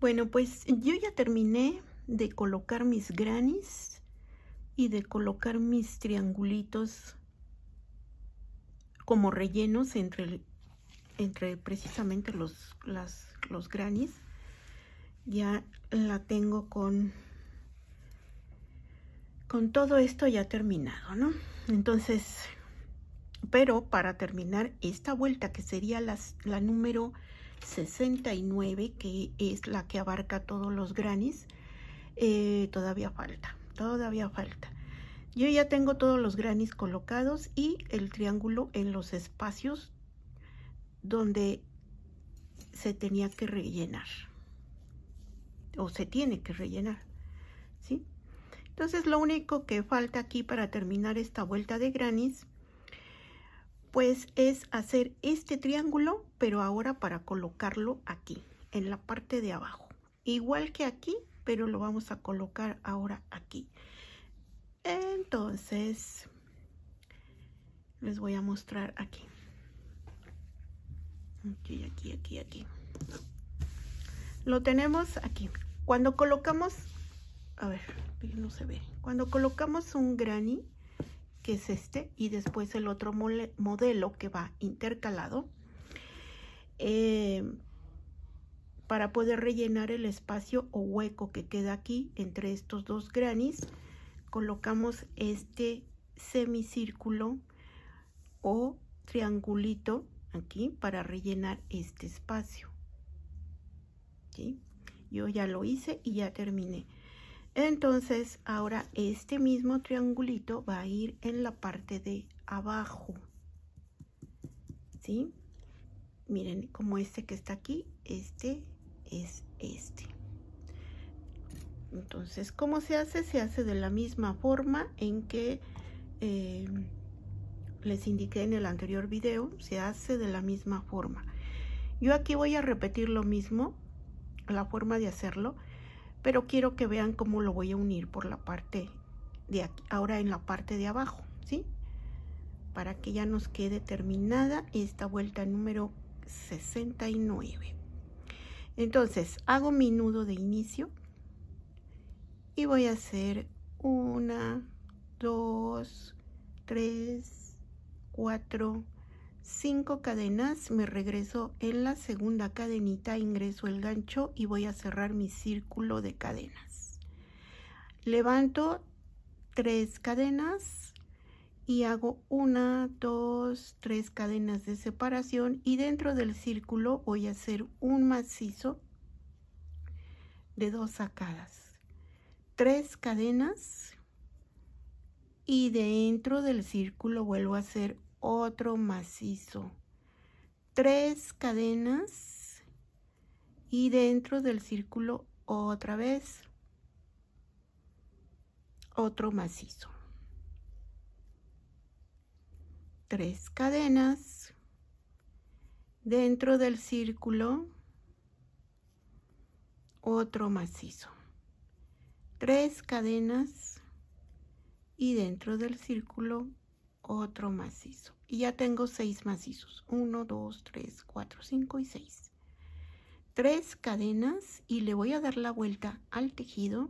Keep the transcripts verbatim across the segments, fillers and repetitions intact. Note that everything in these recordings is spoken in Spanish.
Bueno, pues yo ya terminé de colocar mis grannies y de colocar mis triangulitos como rellenos entre, el, entre precisamente los, las, los grannies. Ya la tengo con, con todo esto ya terminado, ¿no? Entonces, pero para terminar esta vuelta, que sería las, la número sesenta y nueve, que es la que abarca todos los grannies, eh, todavía falta, todavía falta. Yo ya tengo todos los grannies colocados y el triángulo en los espacios donde se tenía que rellenar o se tiene que rellenar, ¿sí? Entonces lo único que falta aquí para terminar esta vuelta de grannies pues es hacer este triángulo, pero ahora para colocarlo aquí en la parte de abajo, igual que aquí, pero lo vamos a colocar ahora aquí. Entonces les voy a mostrar aquí. Aquí, aquí, aquí, aquí. Lo tenemos aquí. Cuando colocamos, a ver, no se ve. Cuando colocamos un granny, que es este, y después el otro modelo que va intercalado, eh, para poder rellenar el espacio o hueco que queda aquí entre estos dos grannies, colocamos este semicírculo o triangulito aquí para rellenar este espacio, ¿sí? Yo ya lo hice y ya terminé. Entonces ahora este mismo triangulito va a ir en la parte de abajo, ¿sí? Miren, como este que está aquí, este es este. Entonces, ¿cómo se hace? Se hace de la misma forma en que eh, les indiqué en el anterior video. Se hace de la misma forma. Yo aquí voy a repetir lo mismo, la forma de hacerlo, pero quiero que vean cómo lo voy a unir por la parte de aquí, ahora en la parte de abajo, ¿sí? Para que ya nos quede terminada esta vuelta número sesenta y nueve. Entonces, hago mi nudo de inicio y voy a hacer una, dos, tres, cuatro, cinco cadenas. Me regreso en la segunda cadenita, ingreso el gancho y voy a cerrar mi círculo de cadenas. Levanto tres cadenas y hago una, dos, tres cadenas de separación, y dentro del círculo voy a hacer un macizo de dos sacadas, tres cadenas, y dentro del círculo vuelvo a hacer otro macizo, tres cadenas, y dentro del círculo otra vez otro macizo, tres cadenas, dentro del círculo otro macizo, tres cadenas, y dentro del círculo otro macizo, y ya tengo seis macizos, uno, dos, tres, cuatro, cinco y seis. Tres cadenas, y le voy a dar la vuelta al tejido,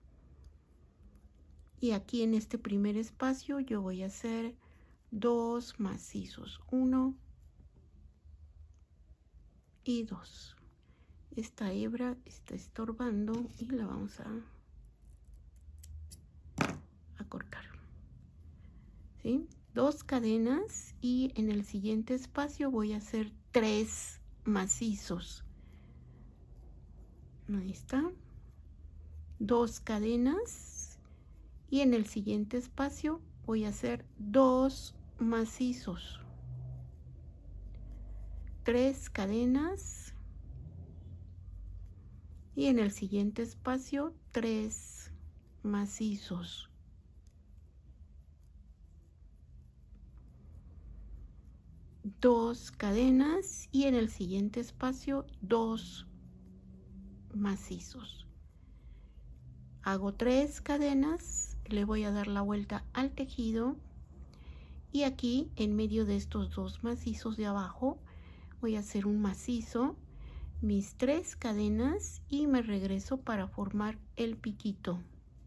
y aquí en este primer espacio yo voy a hacer dos macizos, uno y dos. Esta hebra está estorbando y la vamos a, a cortar, ¿sí? Dos cadenas, y en el siguiente espacio voy a hacer tres macizos. Ahí está. Dos cadenas, y en el siguiente espacio voy a hacer dos macizos. Tres cadenas, y en el siguiente espacio tres macizos. Dos cadenas, y en el siguiente espacio dos macizos. Hago tres cadenas, le voy a dar la vuelta al tejido, y aquí en medio de estos dos macizos de abajo voy a hacer un macizo, mis tres cadenas y me regreso para formar el piquito.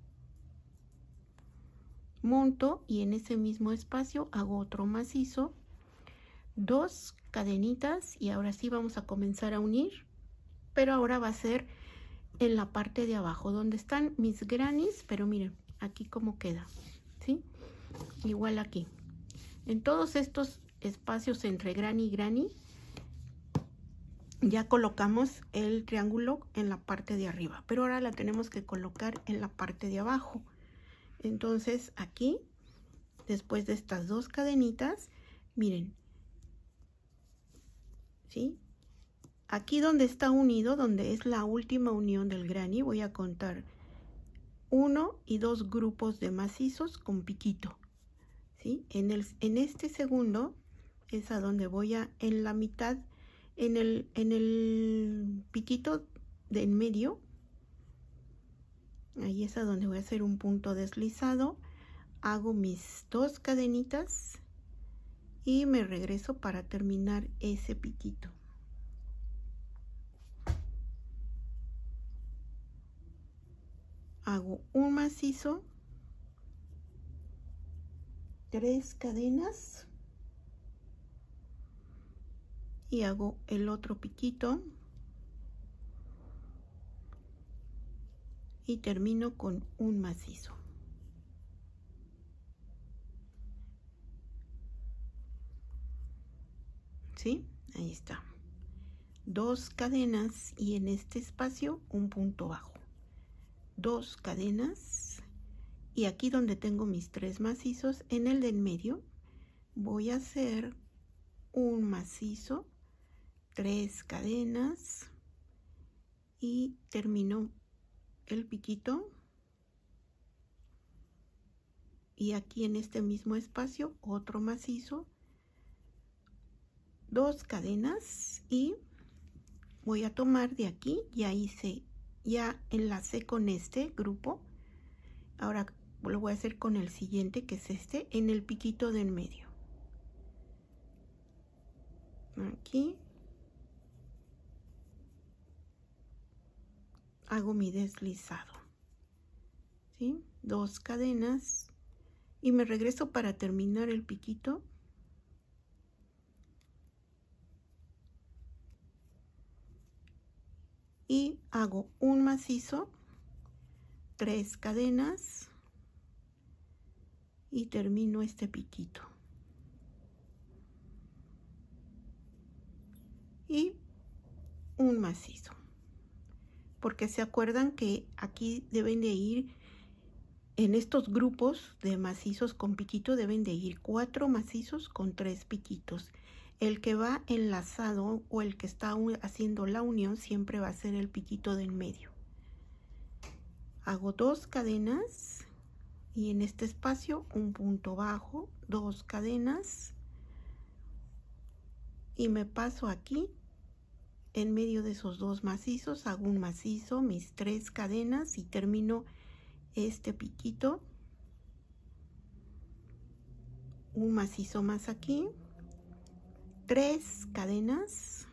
Monto y en ese mismo espacio hago otro macizo, dos cadenitas y ahora sí vamos a comenzar a unir, pero ahora va a ser en la parte de abajo donde están mis grannies, pero miren aquí cómo queda, ¿sí? Igual aquí. En todos estos espacios entre granny y granny ya colocamos el triángulo en la parte de arriba, pero ahora la tenemos que colocar en la parte de abajo. Entonces aquí, después de estas dos cadenitas, miren, ¿sí? Aquí donde está unido, donde es la última unión del granny, voy a contar uno y dos grupos de macizos con piquito, ¿sí? En, el, en este segundo es a donde voy a, en la mitad, en el, en el piquito de en medio, ahí es a donde voy a hacer un punto deslizado, hago mis dos cadenitas y me regreso para terminar ese piquito. Hago un macizo, tres cadenas y hago el otro piquito y termino con un macizo. ¿Sí? Ahí está. Dos cadenas y en este espacio un punto bajo. Dos cadenas y aquí donde tengo mis tres macizos, en el de en medio voy a hacer un macizo, tres cadenas y termino el piquito y aquí en este mismo espacio otro macizo, dos cadenas y voy a tomar de aquí, ya hice, ya enlacé con este grupo, ahora lo voy a hacer con el siguiente que es este, en el piquito de en medio, aquí hago mi deslizado, ¿sí? Dos cadenas y me regreso para terminar el piquito y hago un macizo, tres cadenas y termino este piquito y un macizo, porque se acuerdan que aquí deben de ir en estos grupos de macizos con piquito, deben de ir cuatro macizos con tres piquitos. El que va enlazado o el que está haciendo la unión siempre va a ser el piquito del medio. Hago dos cadenas y en este espacio un punto bajo, dos cadenas y me paso aquí en medio de esos dos macizos, hago un macizo, mis tres cadenas y termino este piquito, un macizo más aquí, tres cadenas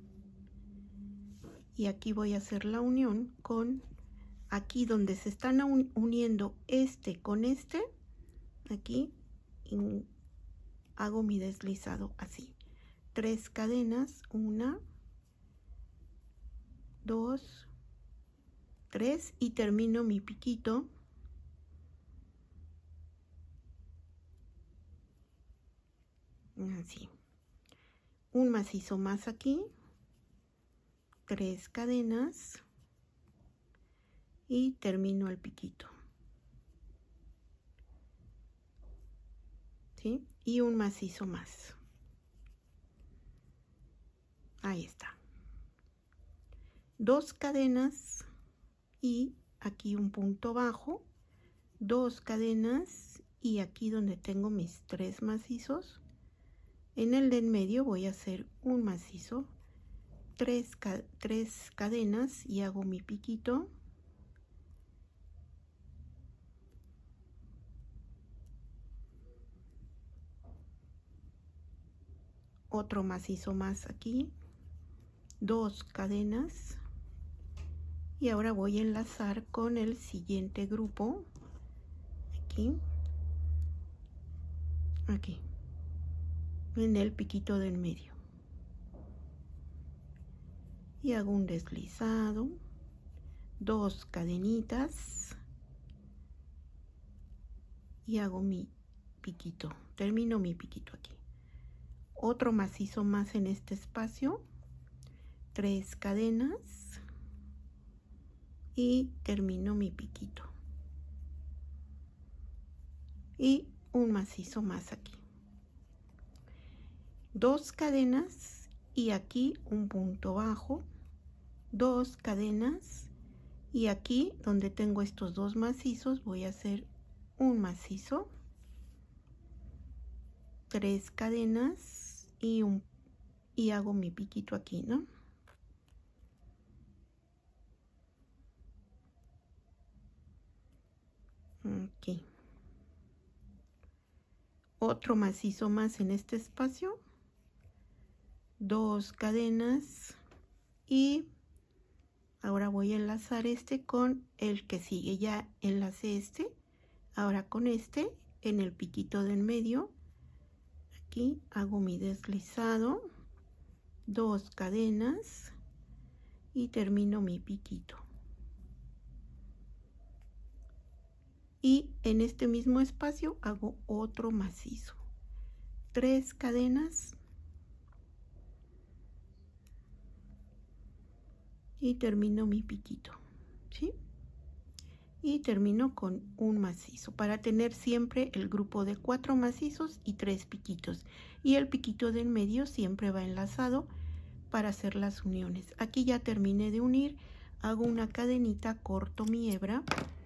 y aquí voy a hacer la unión con aquí donde se están uniendo este con este, aquí hago mi deslizado así, tres cadenas, una, dos, tres y termino mi piquito así, un macizo más aquí, tres cadenas y termino el piquito, ¿sí? Y un macizo más, ahí está, dos cadenas y aquí un punto bajo, dos cadenas y aquí donde tengo mis tres macizos, en el de en medio voy a hacer un macizo, tres, tres cadenas y hago mi piquito, otro macizo más aquí, dos cadenas y ahora voy a enlazar con el siguiente grupo, aquí, aquí, en el piquito del medio, y hago un deslizado, dos cadenitas y hago mi piquito, termino mi piquito aquí, otro macizo más en este espacio, tres cadenas y termino mi piquito y un macizo más aquí, dos cadenas y aquí un punto bajo, dos cadenas y aquí donde tengo estos dos macizos voy a hacer un macizo, tres cadenas y un y hago mi piquito aquí, ¿no? Aquí. Otro macizo más en este espacio, dos cadenas y ahora voy a enlazar este con el que sigue. Ya enlacé este, ahora con este en el piquito del medio, aquí hago mi deslizado, dos cadenas y termino mi piquito. Y en este mismo espacio hago otro macizo, tres cadenas y termino mi piquito, ¿sí? Y termino con un macizo para tener siempre el grupo de cuatro macizos y tres piquitos, y el piquito del medio siempre va enlazado para hacer las uniones. Aquí ya terminé de unir, hago una cadenita, corto mi hebra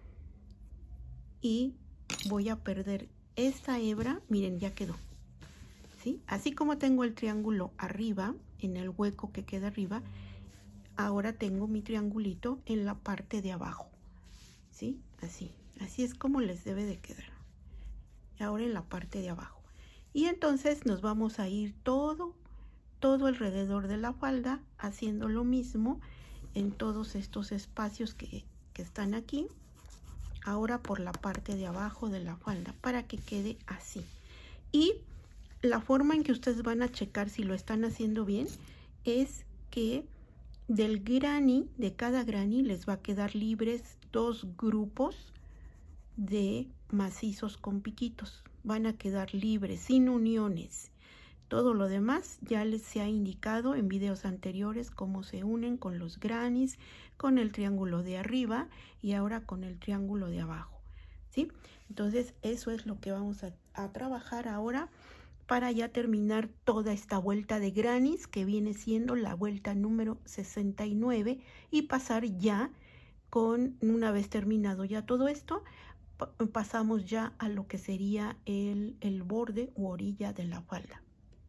y voy a perder esta hebra, miren, ya quedó, ¿sí? Así como tengo el triángulo arriba, en el hueco que queda arriba, ahora tengo mi triangulito en la parte de abajo, ¿sí? Así, así es como les debe de quedar. Ahora en la parte de abajo. Y entonces nos vamos a ir todo, todo alrededor de la falda, haciendo lo mismo en todos estos espacios que, que están aquí. Ahora por la parte de abajo de la falda para que quede así. Y la forma en que ustedes van a checar si lo están haciendo bien es que del granny, de cada granny les va a quedar libres dos grupos de macizos con piquitos. Van a quedar libres, sin uniones. Todo lo demás ya les se ha indicado en videos anteriores cómo se unen con los grannies, con el triángulo de arriba y ahora con el triángulo de abajo, ¿sí? Entonces eso es lo que vamos a, a trabajar ahora para ya terminar toda esta vuelta de grannies que viene siendo la vuelta número sesenta y nueve y pasar ya con, una vez terminado ya todo esto, pa pasamos ya a lo que sería el, el borde u orilla de la falda.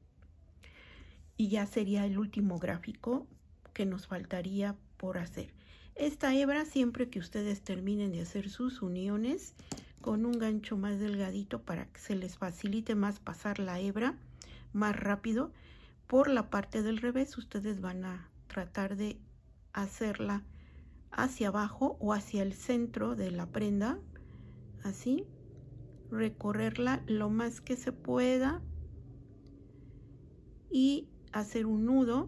Y ya sería el último gráfico que nos faltaría por hacer. Esta hebra, siempre que ustedes terminen de hacer sus uniones, con un gancho más delgadito para que se les facilite más pasar la hebra más rápido, por la parte del revés ustedes van a tratar de hacerla hacia abajo o hacia el centro de la prenda, así, recorrerla lo más que se pueda y hacer un nudo,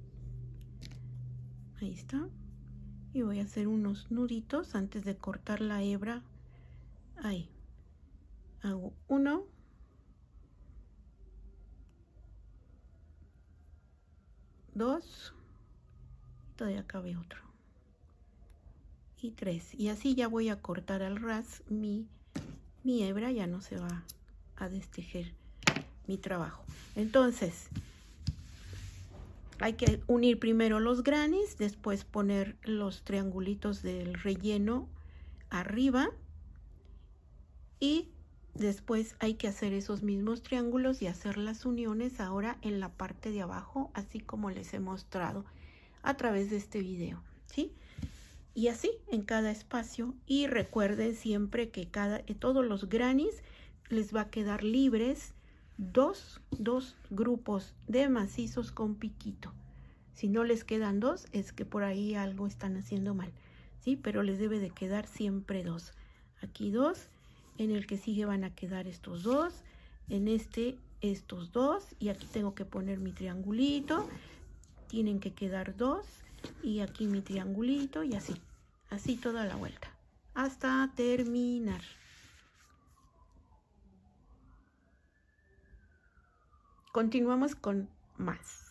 ahí está, y voy a hacer unos nuditos antes de cortar la hebra, ahí, hago uno, dos, todavía cabe otro, y tres, y así ya voy a cortar al ras mi, mi hebra, ya no se va a destejer mi trabajo. Entonces hay que unir primero los grannies, después poner los triangulitos del relleno arriba y después hay que hacer esos mismos triángulos y hacer las uniones ahora en la parte de abajo, así como les he mostrado a través de este video, ¿sí? Y así en cada espacio. Y recuerden siempre que cada, todos los grannies les va a quedar libres dos, dos grupos de macizos con piquito, Si no les quedan dos, es que por ahí algo están haciendo mal, ¿sí? Pero les debe de quedar siempre dos. Aquí dos, en el que sigue van a quedar estos dos, en este estos dos, y aquí tengo que poner mi triangulito, tienen que quedar dos, y aquí mi triangulito, y así, así toda la vuelta, hasta terminar. Continuamos con más.